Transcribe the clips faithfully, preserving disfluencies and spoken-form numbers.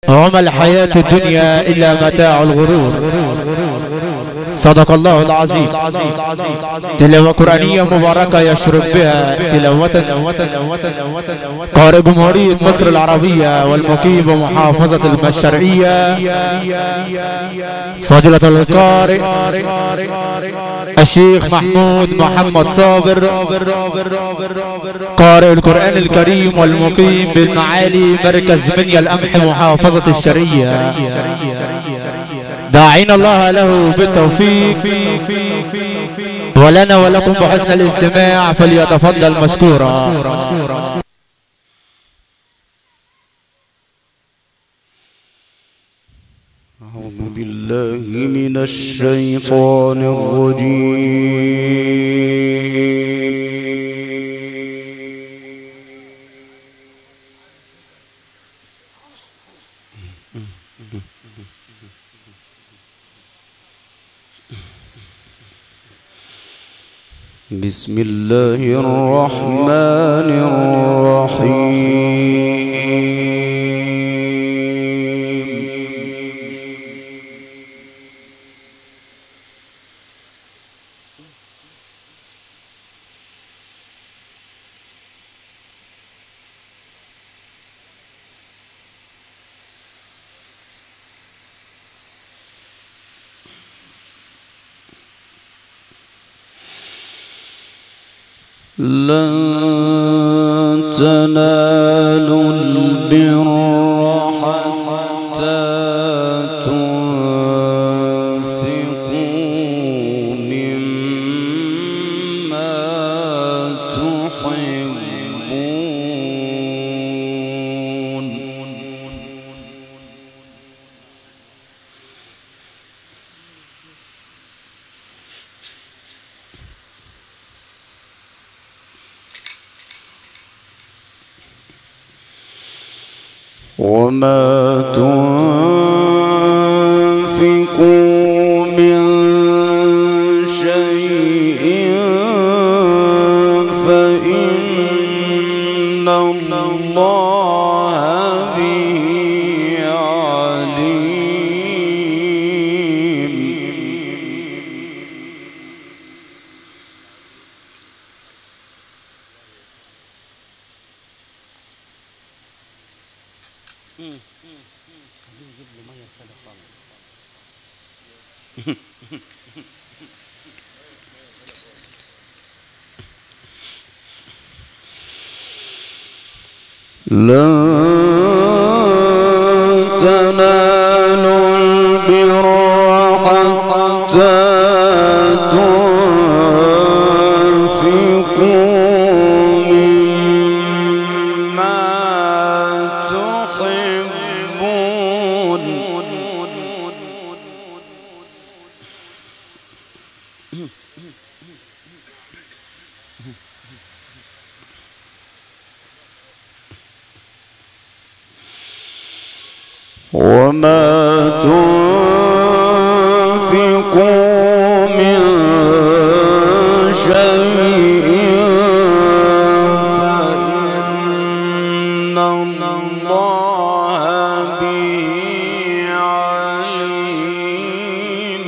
وما الحياة الدنيا إلا متاع الغرور. صدق الله العظيم. تلاوة قرآنية مباركة يشرب بها تلاوة قارئ جمهورية مصر العربية والمقيم بمحافظة الشرقية فضيلة القارئ الشيخ محمود محمد صابر قارئ القرآن الكريم والمقيم بالمعالي مركز منيا القمح محافظة الشرقية، داعين الله له بالتوفيق ولنا ولكم بحسن الاستماع، فليتفضل مشكورا. أعوذ بالله من الشيطان الرجيم. بسم الله الرحمن الرحيم. لن تنالوا البر حتى تنفقوا مما تحبون. وما تنفقوا من شيء فإن الله به عليم. لن تنالوا البر حتى تنفقوا مما تحبون. وما تنفقوا من شيء فإن الله به عليم.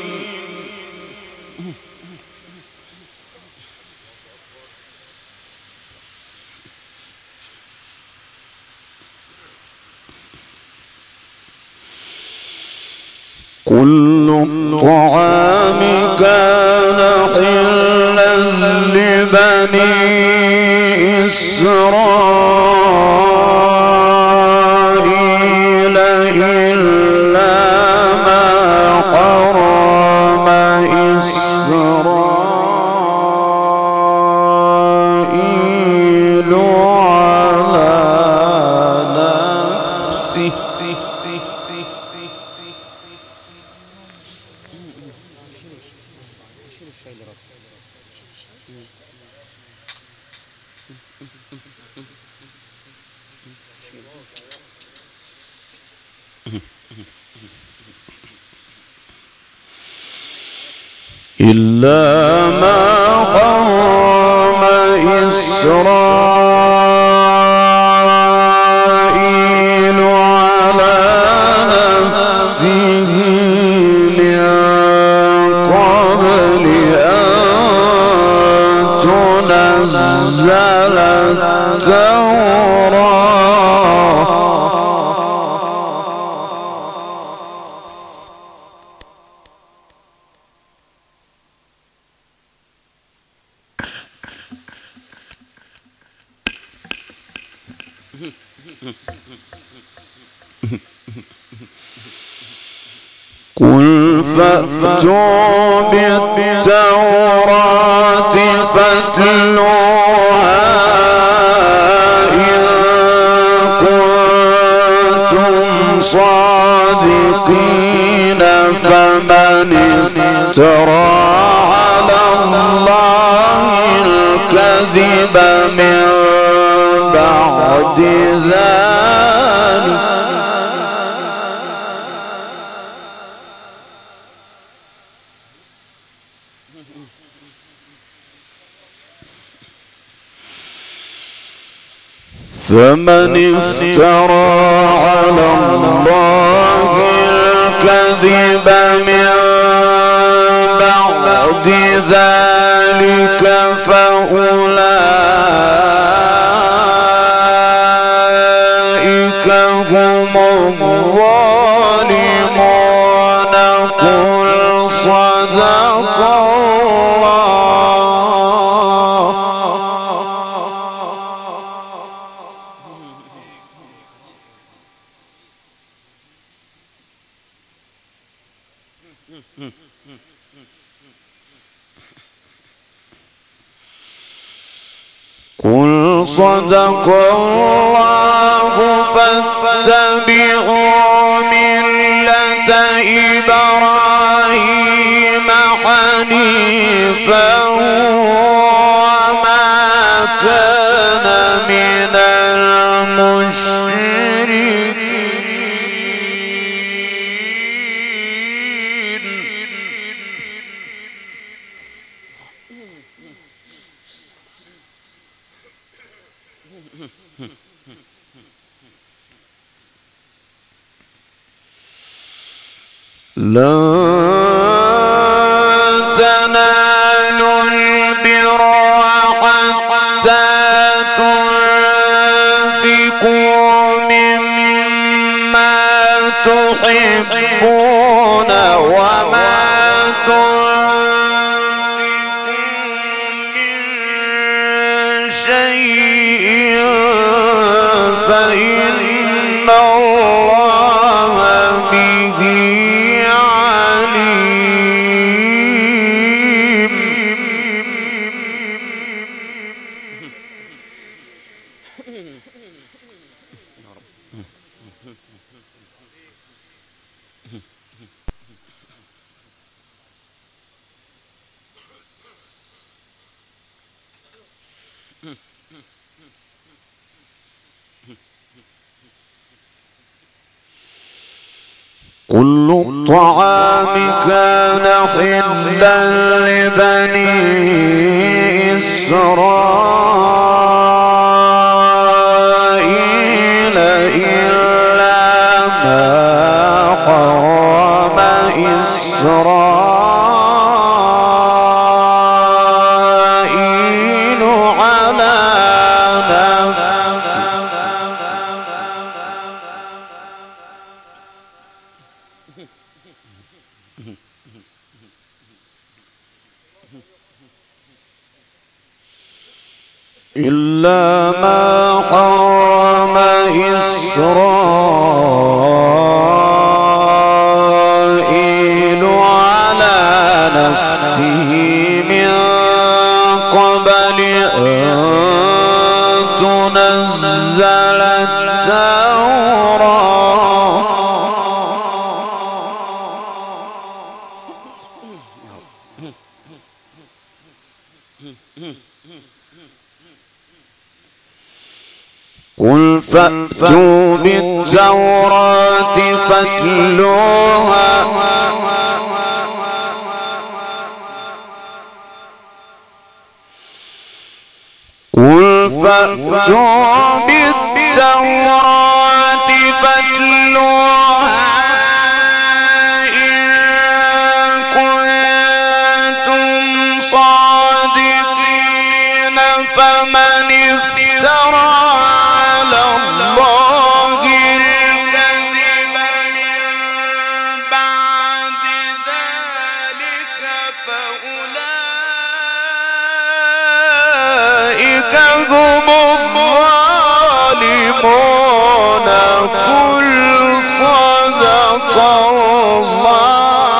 كل الطعام كان حلا لبني إسرائيل إلا ما حرم إسرائيل على نفسه. إلا ما حرم إسرائيل على من قبل أن تنزل التوراة قل فأتوا بالتوراة فاتلوها إن كنتم صادقين فمن افترى على الله الكذب من بعد ذلك فمن افترى على الله الكذب من بعد ذلك فأولئك هم الظالمون قل صدق قل صدق الله فاتبعوا ملة إبراهيم حنيفا وما كان من المشركين لن تنالوا البر حتى تنفقوا مما تحبون وما تنفقوا من شيء فإن الله به كل الطعام كان حلا لبني إسرائيل إلا ما حرم إسرائيل على نفسه إلا ما حرم إسرائيل على نفسه من قبل أن تنزل التوراة قل فأتوا بالتوراة فاتلوها قل فأتوا بالتوراة فاتلوها هم الظالمون قل صدق الله.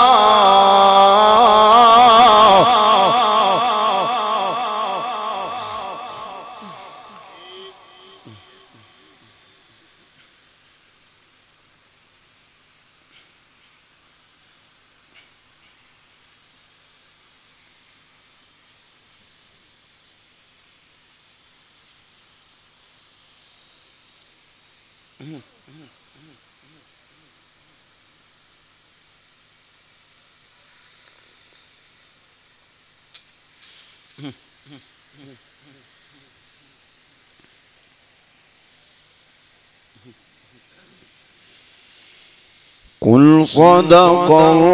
قل صدق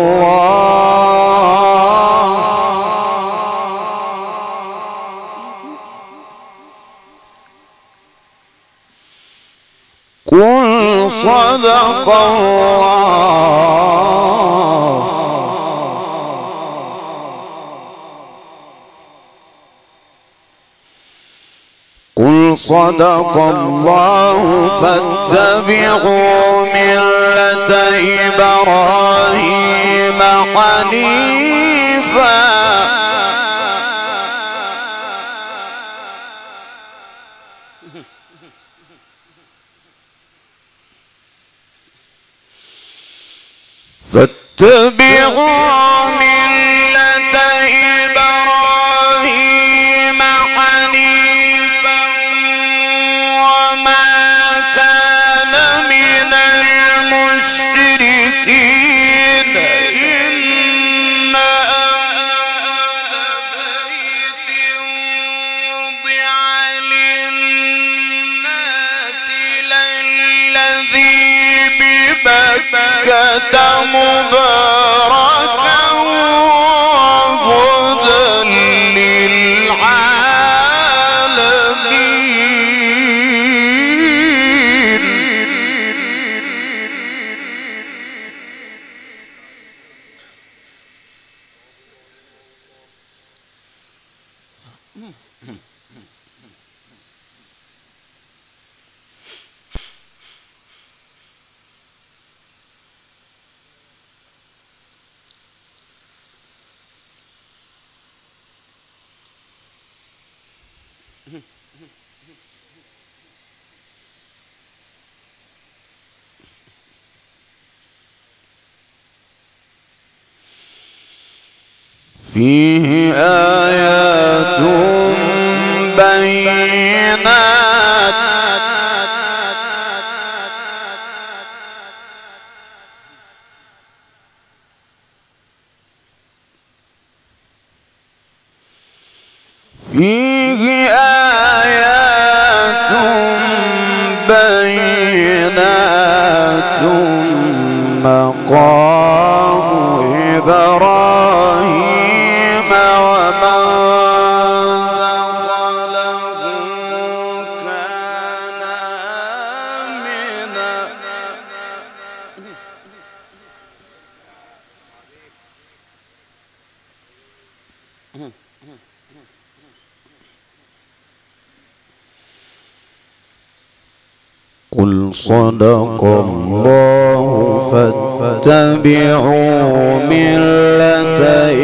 الله. قل صدق الله. قل صدق الله فاتبعوا ملة إبراهيم حنيفا فاتبعوا ملة إبراهيم حنيفا وما كان من المشركين إن أول بيت وضع للناس للذي ببكة مباركا وهدى للعالمين. فيه آيات بينات فيه آيات بينات مقام إبراهيم ومن دخله كان آمنا. قل صدق الله فاتبعوا ملة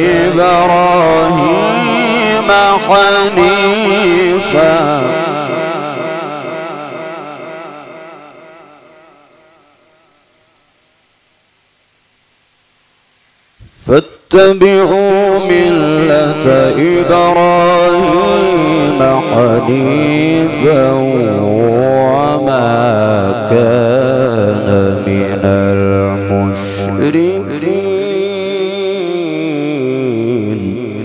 إبراهيم حنيفا فاتبعوا ملة إبراهيم حنيفا وما كان من المشركين.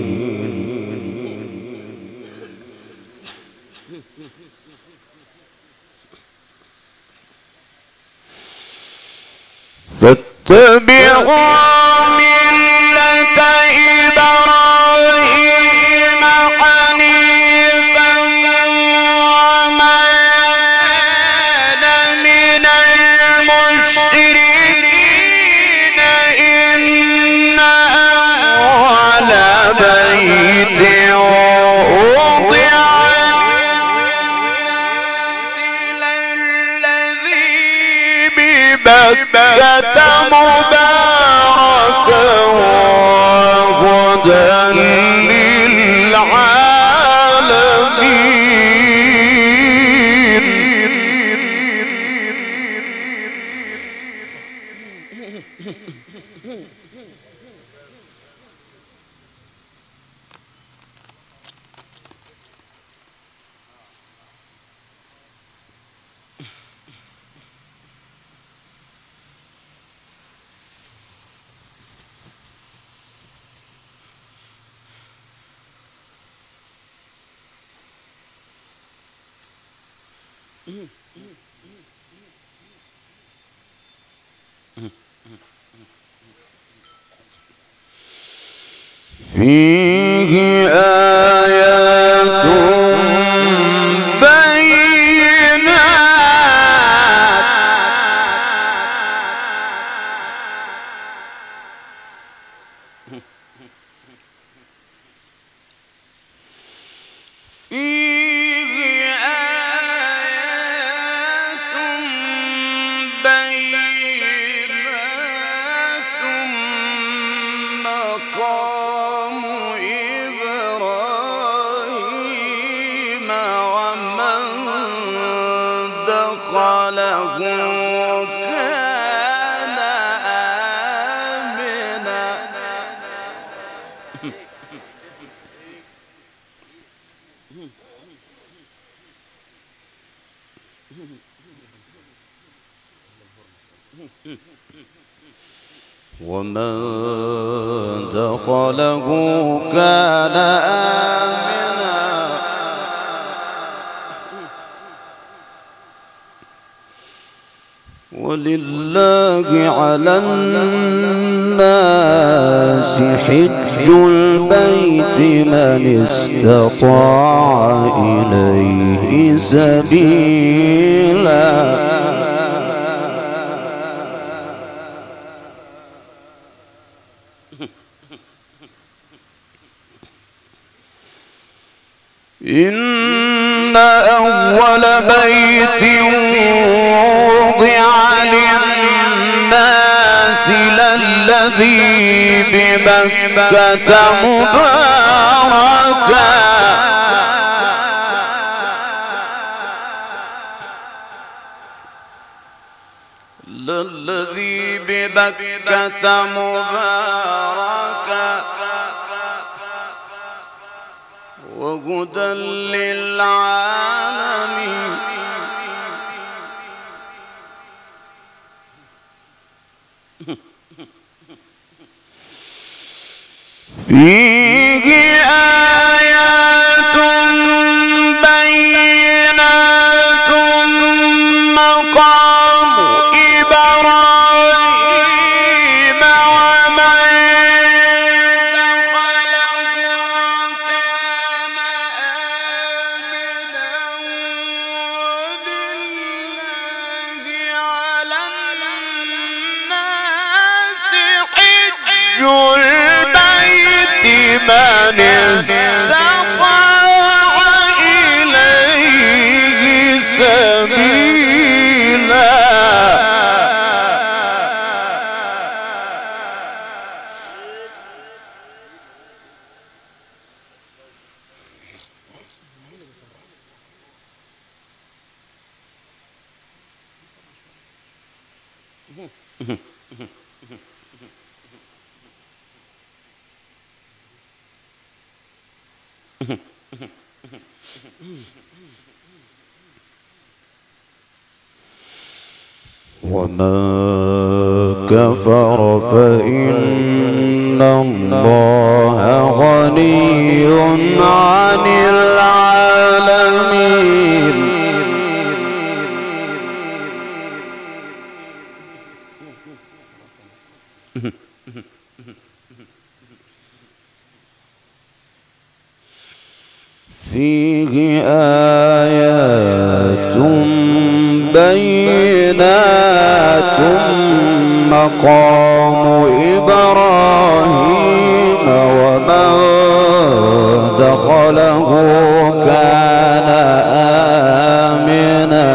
فاتبعوا ملة إبراهيم حنيفا وما كان من المشركين إن أول بيت وضع فيه آيات ومن دخله كان آمنا ولله على الناس حج البيت من استطاع إليه سبيلا إن أول بيت وضع للناس للذي بمكة مباركا للذي بمكة مباركا وهدى للعالمين فيه آيات بينات مقام إبراهيم ومن البيت من استطاع إليه سبيلا وما كفر فإن الله غني عن العالمين فيه آيات بينات مقام إبراهيم ومن دخله كان آمنا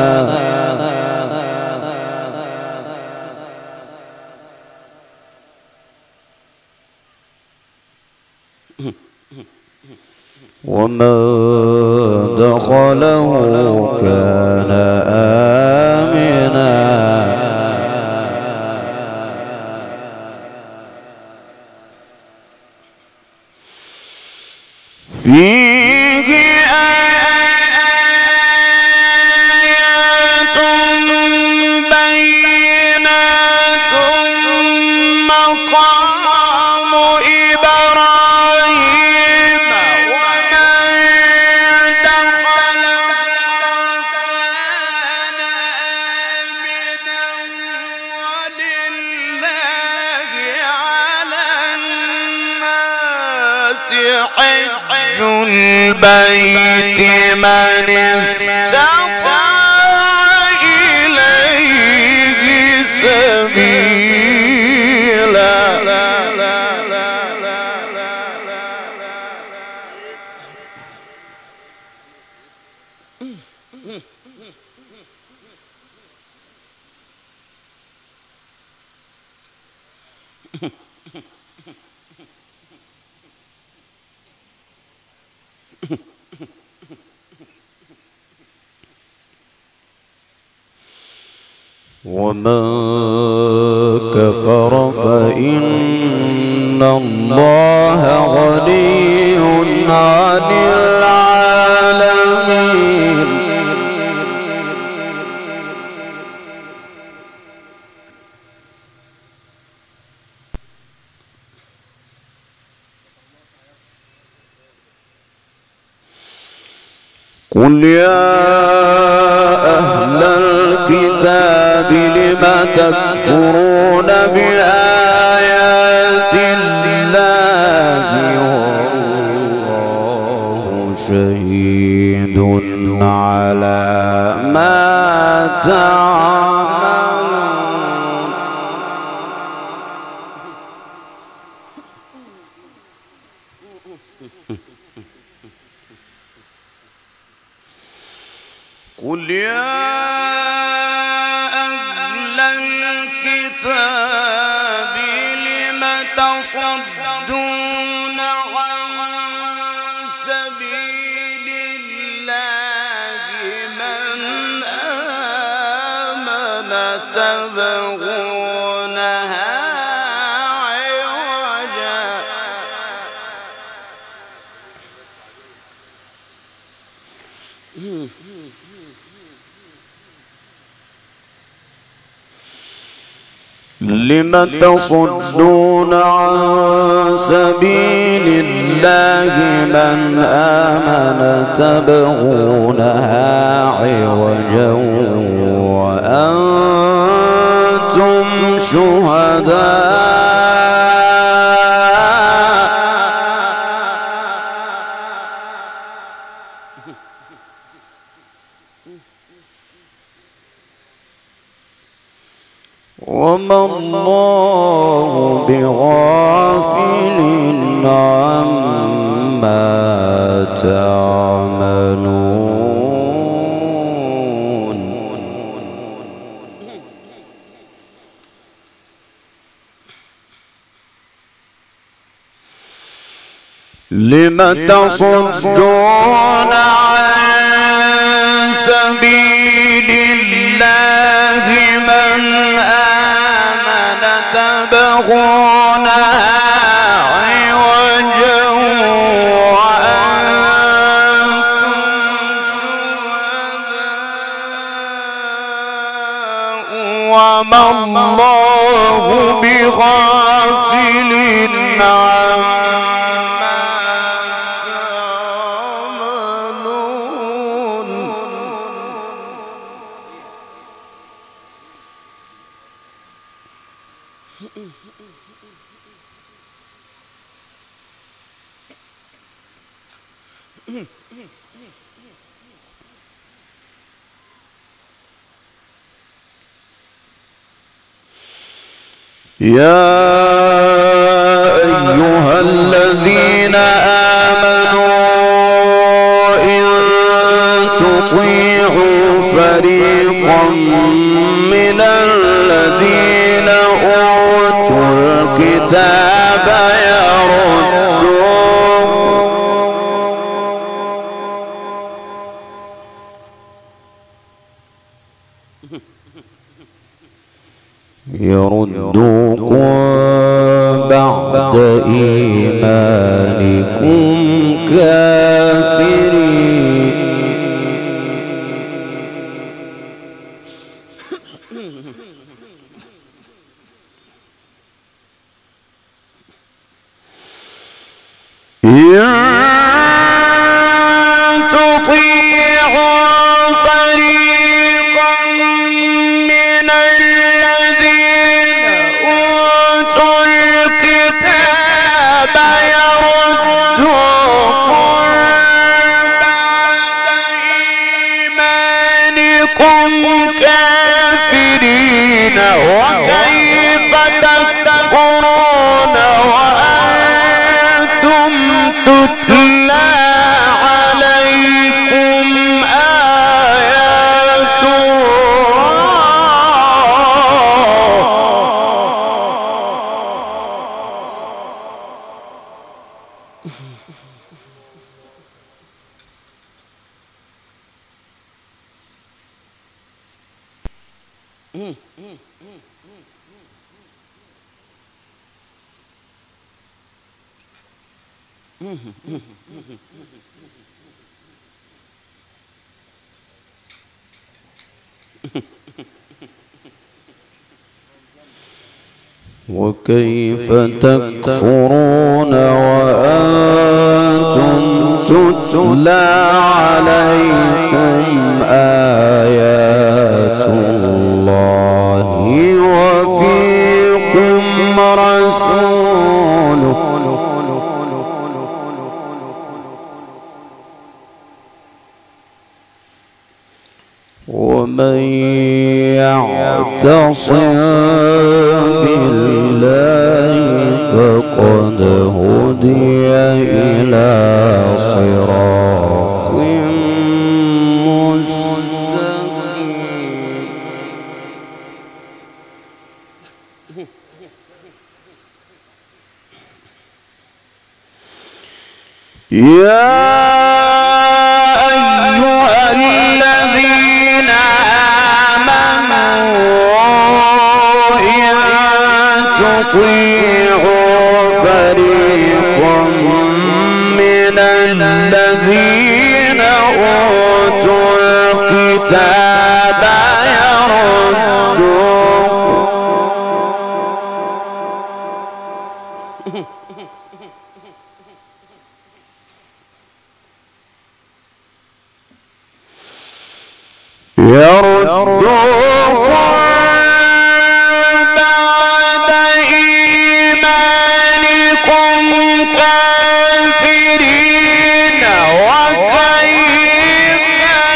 ومن دخله كان آمنا فيه آيات بينات مقام إبراهيم ومن دخله حج البيت من استطاع إليه سبيلا. ومن كفر فإن الله غني عن العالمين. قل يا أهل الكتاب لم تكفرون بآيات الله والله شهيد على ما تعملون. قل يا أهل الكتاب لم تصدون عن سبيل الله من آمن تبغونها عوجا. لم تصدون عن سبيل الله من آمن تبغونها عوجا وأنتم شهداء. وما الله بغافل عما تعملون. لم تصدون عن سبيل الله من آمن تبغونها عوجا وأنتم شهداء وما الله بغافل عما تعملون. يا أيها الذين آمنوا إن تطيعوا فريقا من الذين أوتوا الكتاب يردوكم بعد إيمانكم كافرين. يردوكم وكيف تكفرون وأنتم تتلى عليكم آيات الله وفيكم رسوله ومن يعتصم بالله فقد هدي إلى صراط مستقيم. يا أيها الذين آمنوا إن تطيعوا فريقا من الذين أوتوا الكتاب يردوكم يردوكم بعد إيمانكم كافرين وكيف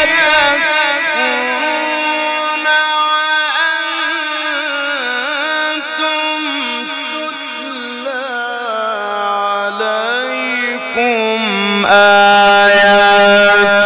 تكفرون وأنتم تتلى عليكم آيات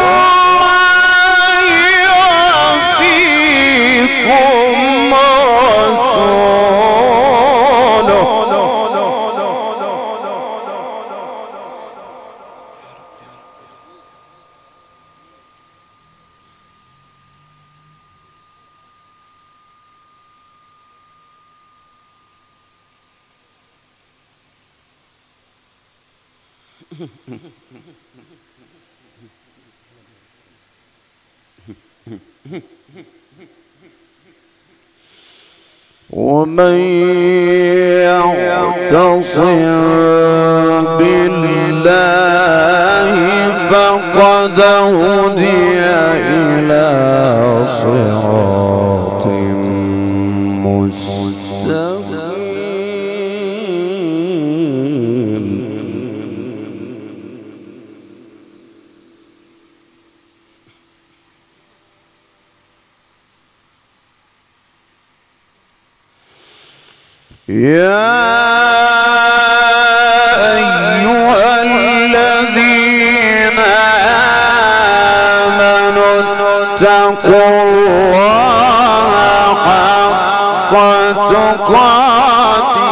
ومن يعتصم بالله فقد هدي إلى صراط مستقيم. يا أيها الذين آمنوا اتقوا الله حق تقاته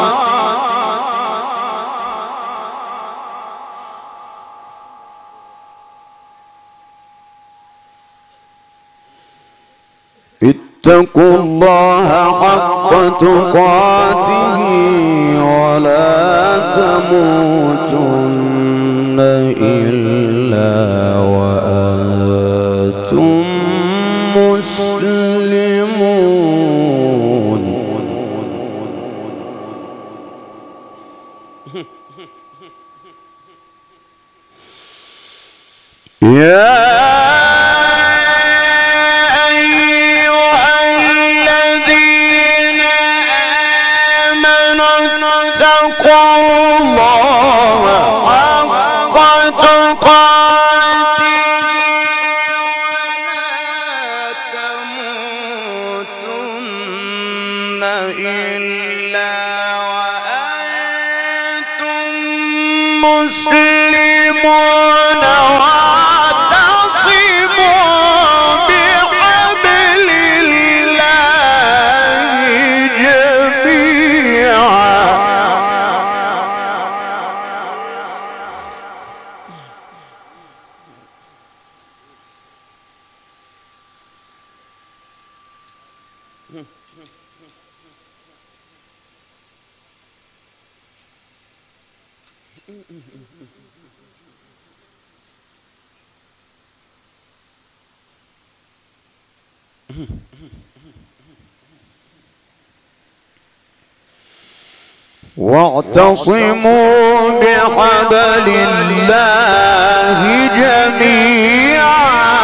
اتقوا الله حق تقاته ولا تموتن إلا وأنتم مسلمون. يا مسلمون واعتصموا بحبل الله جميعا واعتصموا بحبل الله جميعا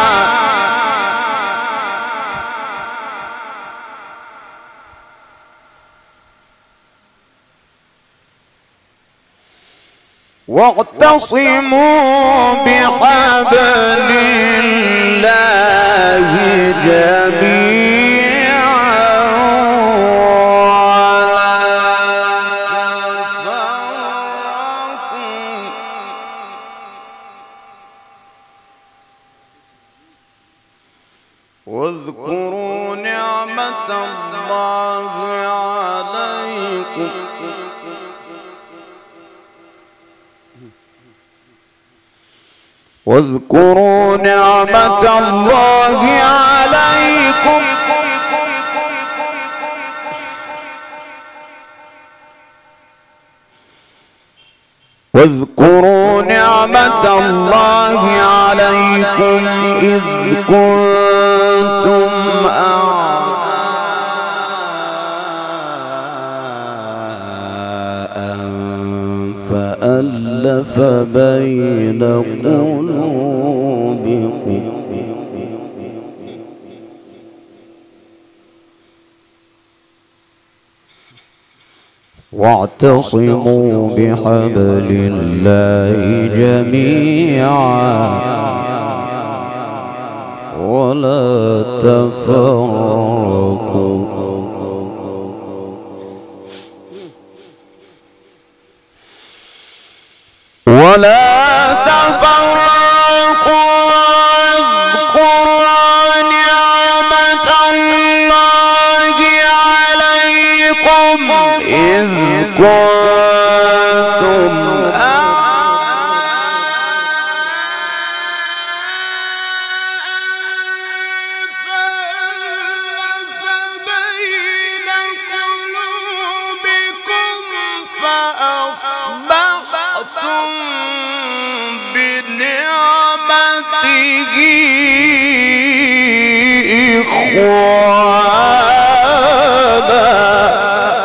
واعتصموا بحبل الله جميعا واذكروا نعمة الله عليكم واذكروا نعمة الله عليكم واذكروا نعمة الله عليكم إذ كنتم أعداء فألف بين قلوبكم واعتصموا بحبل الله جميعا ولا تفرقوا ولا تفرقوا واذكروا نعمة الله عليكم إذ كنتم بنعمته إخوانا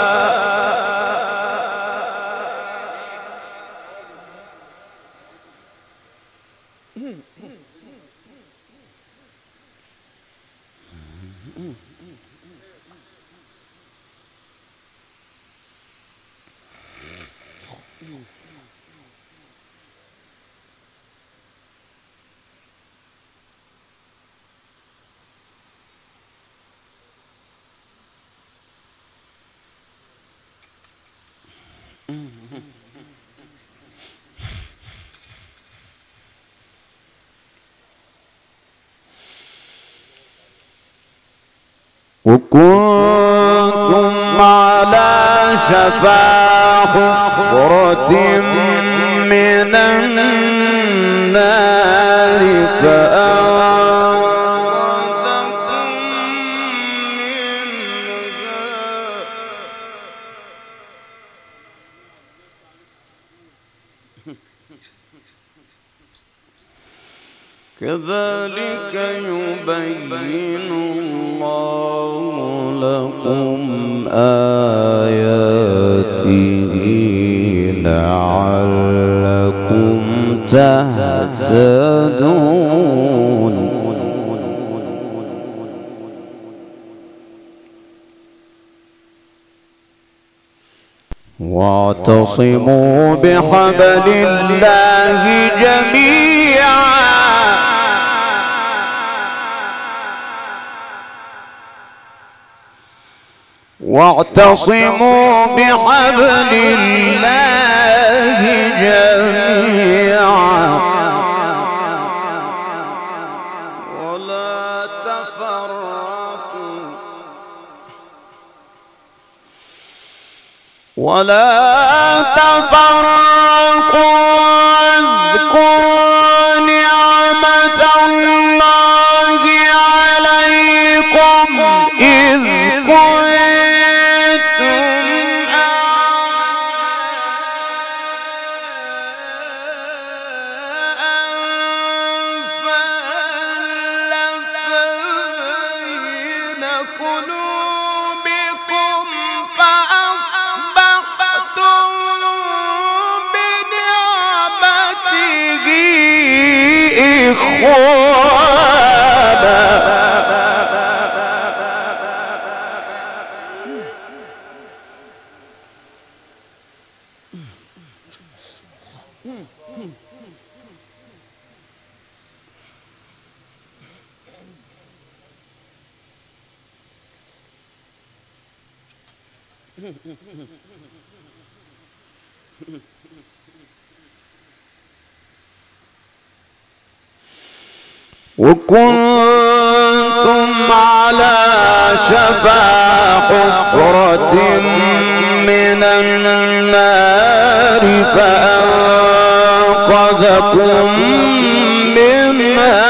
وكنتم على شفا حفرة من النار فأنقذكم منها كذلك يبين الله لكم آياته لعلكم تهتدون واعتصموا بحبل الله جميعا واعتصموا بحبل الله جميعا ولا تفرقوا ولا تفرقوا واذكروا نعمة الله عليكم إذ كنتم إخوانا. وكنتم على شفا حفرة من النار فأنقذكم منها.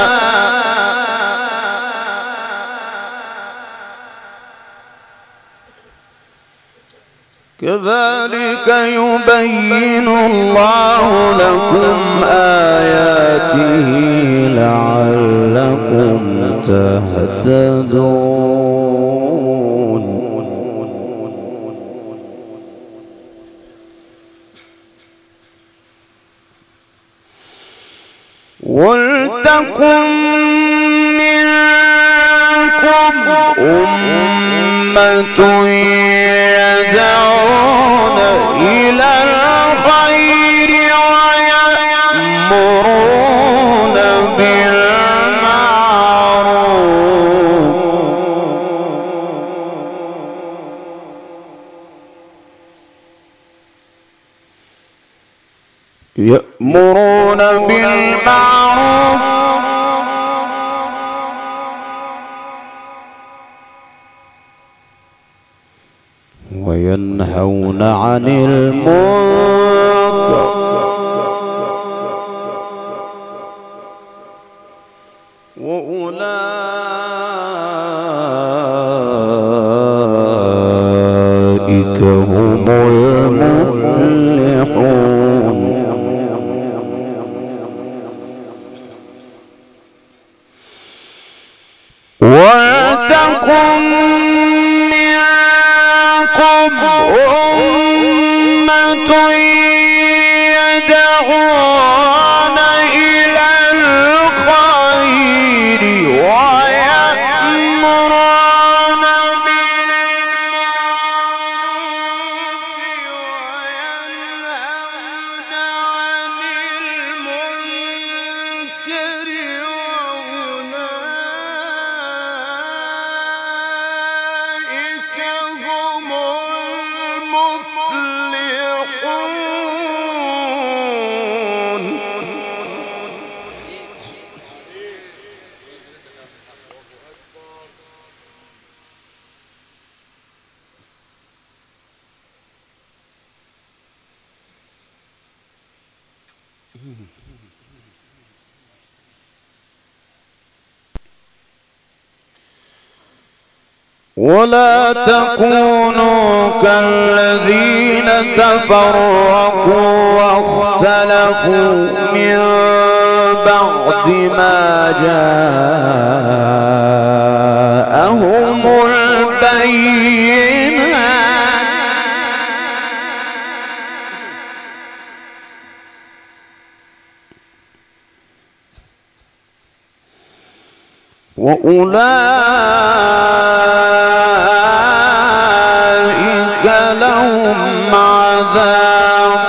كذلك يبين الله لكم آياته لعلكم تهتدون. ولتكن منكم أمة يدعون إلى الخير ويأمرون بالمعروف يأمرون بالمعروف وينهون عن المنكر وأولئك هم المفلحون. ولتكن أمة يدعون إلى الخير ويأمرون بالمعروف وينهون عن المنكر وأولئك هم المفلحون. ولا تكونوا كالذين تفرقوا واختلفوا من بعد ما جاءهم البينات وأولئك لهم عذاب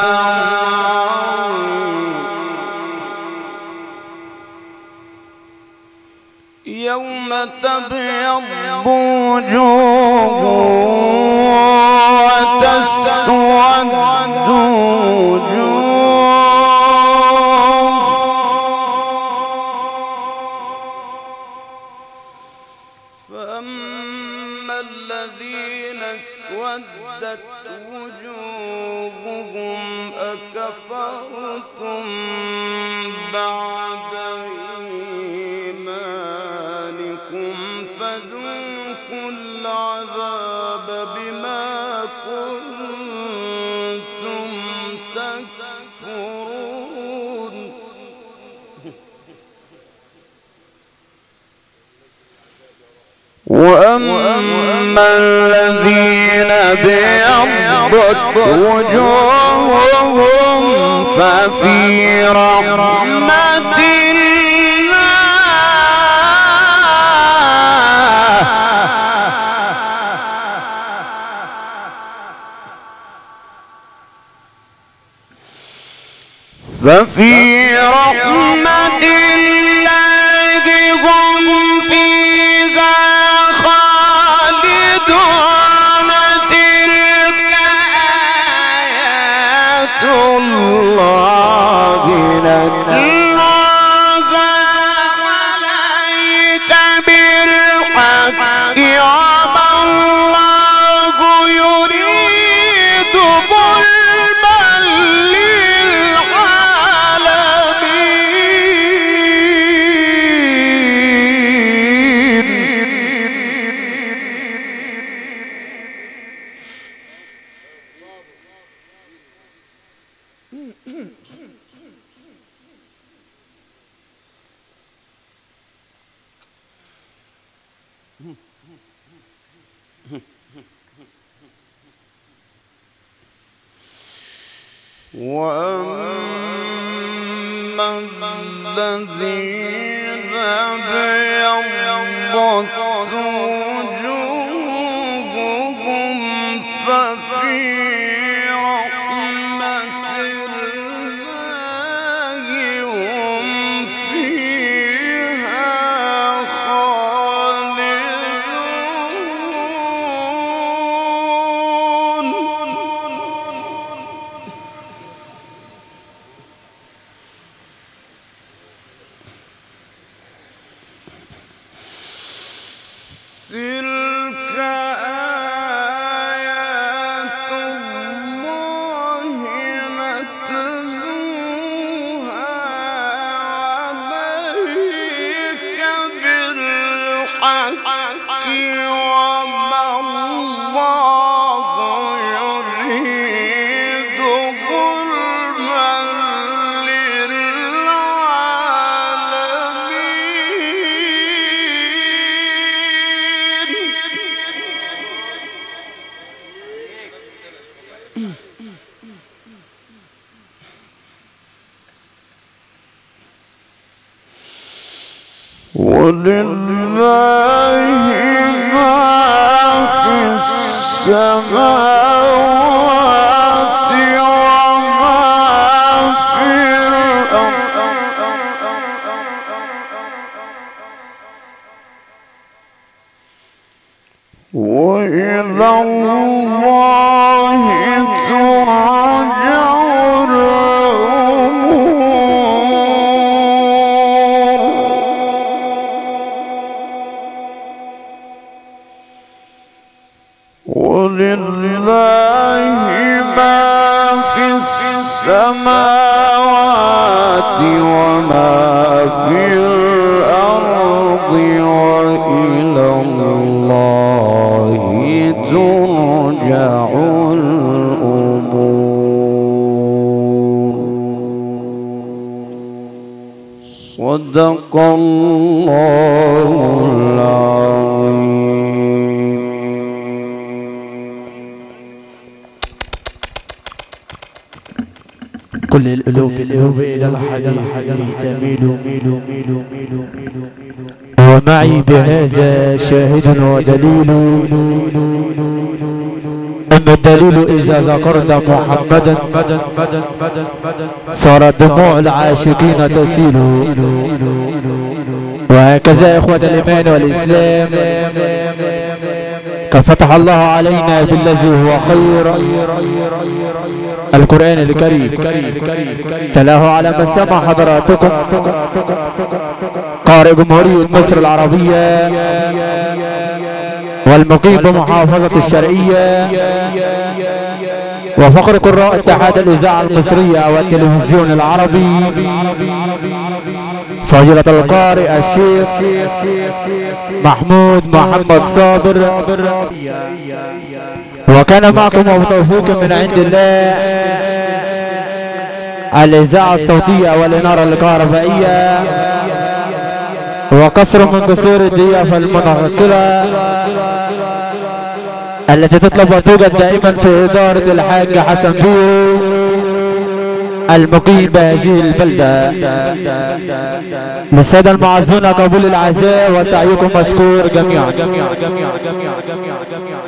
يوم تبيض وجوه وتسود وجوه فأما الذين اسودت وجوههم أكفرتم بعد إيمانكم فذوقوا العذاب بما كنتم تكفرون. وأما الذين ابيضت وجوههم ففي رحمة ففي رحمة الله هم فيها خالدون تلك آيات الله نتلوها عليك بالحق وما الله يريد ظلما وأما الذين ابيضت وجوههم ففي رحمة الله هم فيها خالدون تلك آيات الله نتلوها عليك بالحق وما الله يريد ظلما ولله ما في السماوات وما في الأرض وإلى الله ترجع ولله ما في السماوات وما في الأرض وإلى الله ترجع الأمور. صدق الله العظيم. كل القلوب القلوب إلى الحديث تميل ومعي بهذا شاهد ودليل. أما الدليل إذا ذكرت محمدا صارت دموع العاشقين تسيل. وهكذا إخوة الإيمان والإسلام كم فتح الله علينا بالذي هو خير القرآن الكريم. تلاه على مسامع حضراتكم قارئ جمهورية مصر العربية والمقيم بمحافظة الشرقية وفقر قراء اتحاد الإذاعة المصرية والتلفزيون العربي فضيلة القارئ الشيخ محمود محمد صابر. وكان معكم وبتوفيق من عند الله الإذاعة الصوتية والإنارة الكهربائية وقصر من قصور الضيافة المنقلة التي تطلب وتوجد دائما في إدارة الحاج حسن بيو المقيم بهذه البلدة. للسادة المعزون قبول العزاء وسعيكم مشكور جميعا.